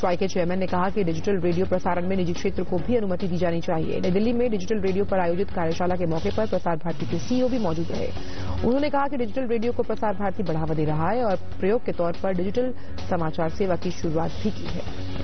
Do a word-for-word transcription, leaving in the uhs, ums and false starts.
Try के chairman ने कहा कि डिजिटल रेडियो प्रसारण में निजी क्षेत्र को भी अनुमति दी जानी चाहिए। नई दिल्ली में डिजिटल रेडियो पर आयोजित कार्यशाला के मौके पर प्रसार भारती के सीईओ भी मौजूद रहे। उन्होंने कहा कि डिजिटल रेडियो को प्रसार भारती बढ़ावा दे रहा है और प्रयोग के तौर पर डिजिटल समाचार सेवा की शुरुआत भी की है।